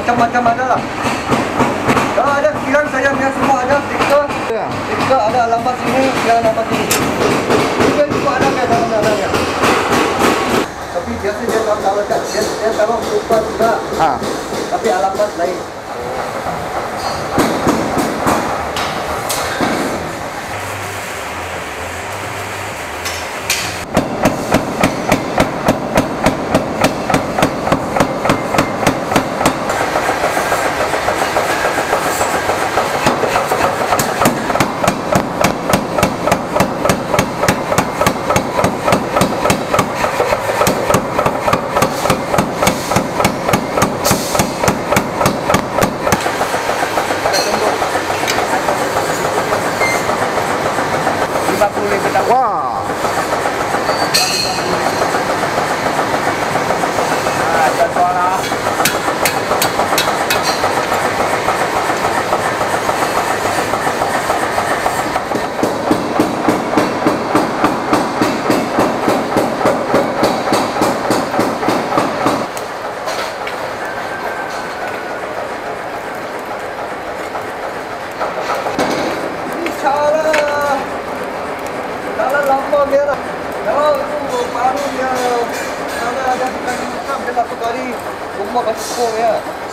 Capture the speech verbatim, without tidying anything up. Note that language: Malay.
macam-macam ada lah. Kalau ada sekian saya punya semua ada stiker. Ya. Stiker ada alamat sini, yang alamat sini. Stiker semua ada kayak dalam-dalamnya. Tapi biasa dia tahu tahu kan, dia dia tahu super juga. Ah. Tapi alamat lain. Wah. Ah, contoh lah. Lama dia lah. Kalau itu baru dia kalau ada bukan bukan dia satu kali rumah kasih kong ya.